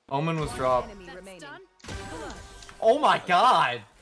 Omen was dropped. Enemy remaining. Oh my god!